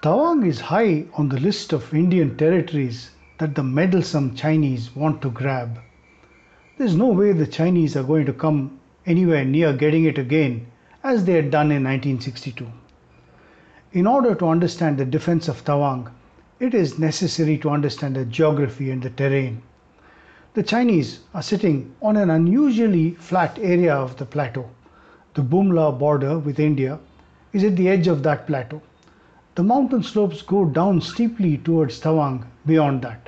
Tawang is high on the list of Indian territories that the meddlesome Chinese want to grab. There's no way the Chinese are going to come anywhere near getting it again as they had done in 1962. In order to understand the defense of Tawang, it is necessary to understand the geography and the terrain. The Chinese are sitting on an unusually flat area of the plateau. The Bumla border with India is at the edge of that plateau. The mountain slopes go down steeply towards Tawang beyond that.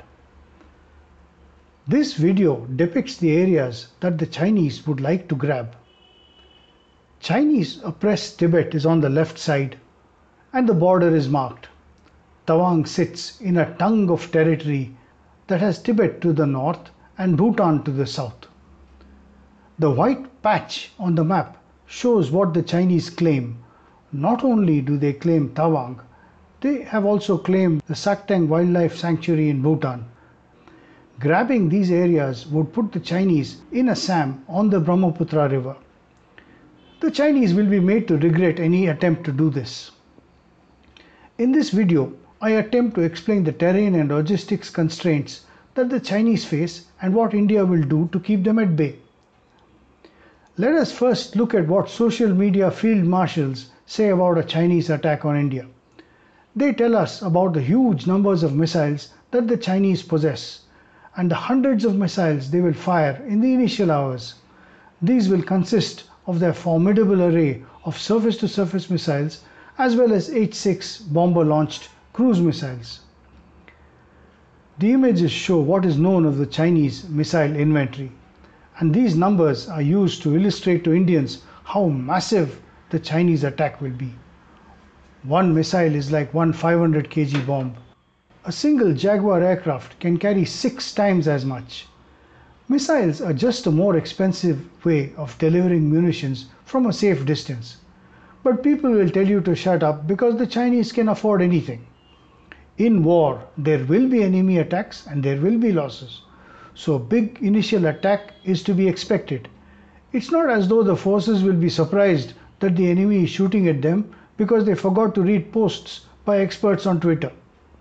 This video depicts the areas that the Chinese would like to grab. Chinese oppressed Tibet is on the left side and the border is marked. Tawang sits in a tongue of territory that has Tibet to the north and Bhutan to the south. The white patch on the map shows what the Chinese claim. Not only do they claim Tawang, they have also claimed the Sakteng Wildlife Sanctuary in Bhutan. Grabbing these areas would put the Chinese in Assam on the Brahmaputra River. The Chinese will be made to regret any attempt to do this. In this video, I attempt to explain the terrain and logistics constraints that the Chinese face and what India will do to keep them at bay. Let us first look at what social media field marshals say about a Chinese attack on India. They tell us about the huge numbers of missiles that the Chinese possess and the hundreds of missiles they will fire in the initial hours. These will consist of their formidable array of surface-to-surface missiles as well as H-6 bomber-launched cruise missiles. The images show what is known of the Chinese missile inventory, and these numbers are used to illustrate to Indians how massive the Chinese attack will be. One missile is like one 500 kg bomb. A single Jaguar aircraft can carry 6 times as much. Missiles are just a more expensive way of delivering munitions from a safe distance. But people will tell you to shut up because the Chinese can afford anything. In war, there will be enemy attacks and there will be losses. So a big initial attack is to be expected. It's not as though the forces will be surprised that the enemy is shooting at them because they forgot to read posts by experts on Twitter.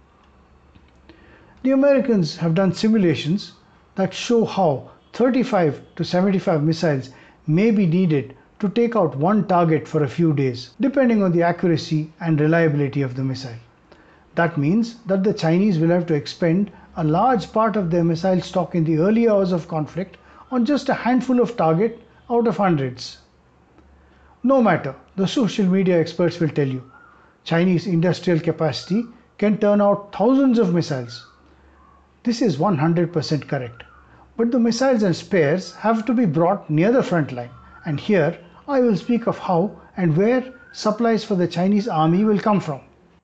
The Americans have done simulations that show how 35 to 75 missiles may be needed to take out one target for a few days, depending on the accuracy and reliability of the missile. That means that the Chinese will have to expend a large part of their missile stock in the early hours of conflict on just a handful of targets out of hundreds. No matter, the social media experts will tell you, Chinese industrial capacity can turn out thousands of missiles. This is 100% correct. But the missiles and spares have to be brought near the front line. And here I will speak of how and where supplies for the Chinese army will come from.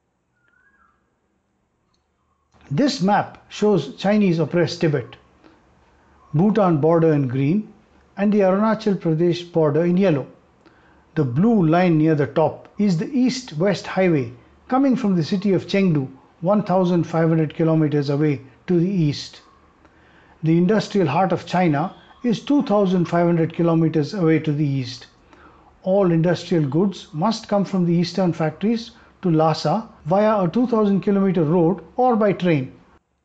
This map shows Chinese oppressed Tibet, Bhutan border in green, and the Arunachal Pradesh border in yellow. The blue line near the top is the east-west highway coming from the city of Chengdu, 1,500 kilometers away to the east. The industrial heart of China is 2,500 kilometers away to the east. All industrial goods must come from the eastern factories to Lhasa via a 2,000 kilometer road or by train.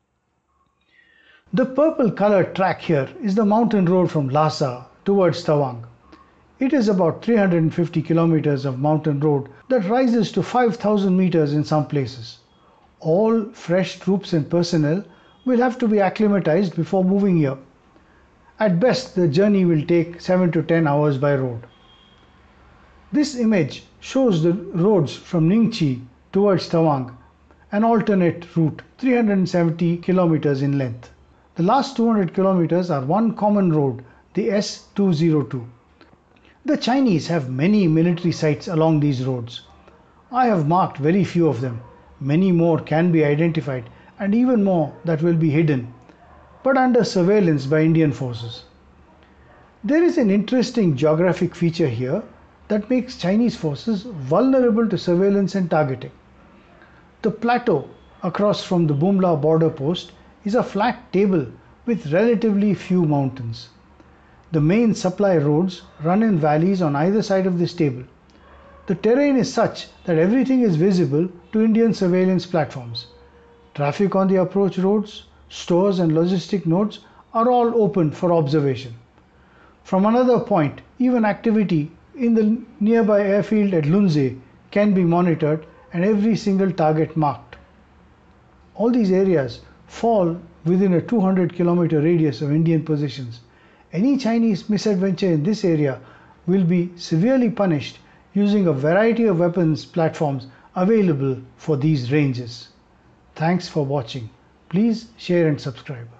The purple colored track here is the mountain road from Lhasa towards Tawang. It is about 350 kilometers of mountain road that rises to 5,000 meters in some places. All fresh troops and personnel will have to be acclimatized before moving here. At best, the journey will take 7 to 10 hours by road. This image shows the roads from Ningchi towards Tawang, an alternate route 370 kilometers in length. The last 200 kilometers are one common road, the S202. The Chinese have many military sites along these roads. I have marked very few of them. Many more can be identified and even more that will be hidden, but under surveillance by Indian forces. There is an interesting geographic feature here that makes Chinese forces vulnerable to surveillance and targeting. The plateau across from the Bumla border post is a flat table with relatively few mountains. The main supply roads run in valleys on either side of this table. The terrain is such that everything is visible to Indian surveillance platforms. Traffic on the approach roads, stores and logistic nodes are all open for observation. From another point, even activity in the nearby airfield at Lunze can be monitored and every single target marked. All these areas fall within a 200-kilometer radius of Indian positions. Any Chinese misadventure in this area will be severely punished using a variety of weapons platforms available for these ranges. Thanks for watching. Please share and subscribe.